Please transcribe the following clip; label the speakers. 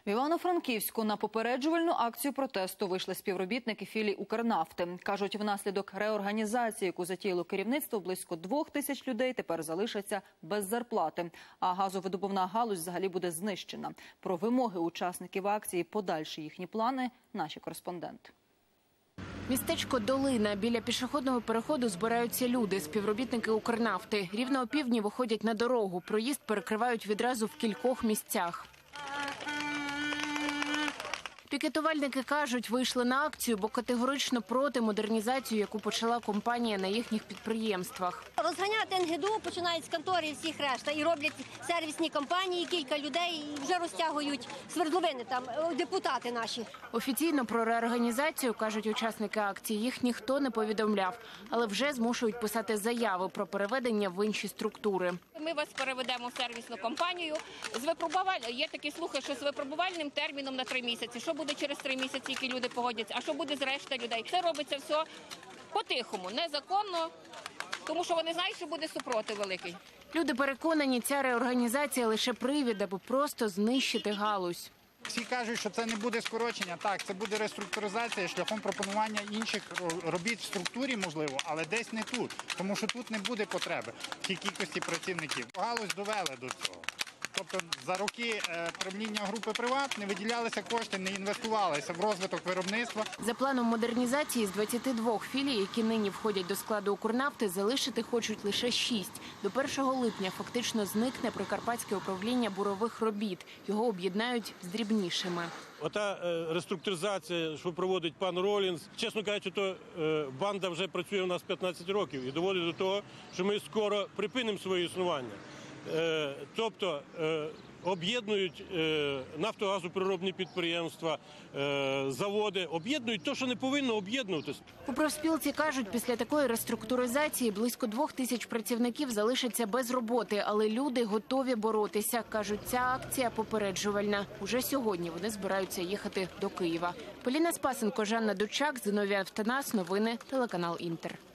Speaker 1: В Івано-Франківську на попереджувальну акцію протесту вийшли співробітники філій «Укрнафти». Кажуть, внаслідок реорганізації, яку затіяло керівництво, близько 2000 людей тепер залишаться без зарплати. А газовидобувна галузь взагалі буде знищена. Про вимоги учасників акції, подальші їхні плани – наші кореспонденти.
Speaker 2: Містечко Долина. Біля пішохідного переходу збираються люди, співробітники «Укрнафти». Рівно опівдні виходять на дорогу. Проїзд перекривають відразу в кількох місцях. Пікетувальники кажуть, вийшли на акцію, бо категорично проти модернізації, яку почала компанія на їхніх підприємствах.
Speaker 3: Розганяти НГДУ починають з контори і всіх решта. І роблять сервісні компанії, кілька людей вже розтягують свердловини, там депутати наші.
Speaker 2: Офіційно про реорганізацію, кажуть учасники акції, їх ніхто не повідомляв. Але вже змушують писати заяви про переведення в інші структури.
Speaker 4: Ми вас переведемо в сервісну компанію. Є такі слухи, що з випробувальним терміном на 3 місяці. Що буде через 3 місяці, які люди погодяться, а що буде з решта людей? Це робиться все по-тихому, незаконно, тому що вони знають, що буде супротив великий.
Speaker 2: Люди переконані, ця реорганізація лише привід, аби просто знищити галузь.
Speaker 5: Всі кажуть, що це не буде скорочення. Так, це буде реструктуризація шляхом пропонування інших робіт в структурі, можливо, але десь не тут. Тому що тут не буде потреби в тій кількості працівників. Галузь довели до цього. Тобто за роки правління групи «Приват» не виділялися кошти, не інвестувалися в розвиток виробництва.
Speaker 2: За планом модернізації з 22 філій, які нині входять до складу «Укрнафти», залишити хочуть лише 6. До 1 липня фактично зникне Прикарпатське управління бурових робіт. Його об'єднають з дрібнішими.
Speaker 6: Ота реструктуризація, що проводить пан Ролінс, чесно кажучи, то банда вже працює у нас 15 років і доводить до того, що ми скоро припинимо своє існування. Тобто об'єднують нафтогазопереробні підприємства, заводи, об'єднують те, що не повинно об'єднуватися.
Speaker 2: У профспілці кажуть, після такої реструктуризації близько 2000 працівників залишаться без роботи, але люди готові боротися. Кажуть, ця акція попереджувальна. Уже сьогодні вони збираються їхати до Києва. Поліна Спасенко, Жанна Дучак, Зиновій Автонас, новини, телеканал «Інтер».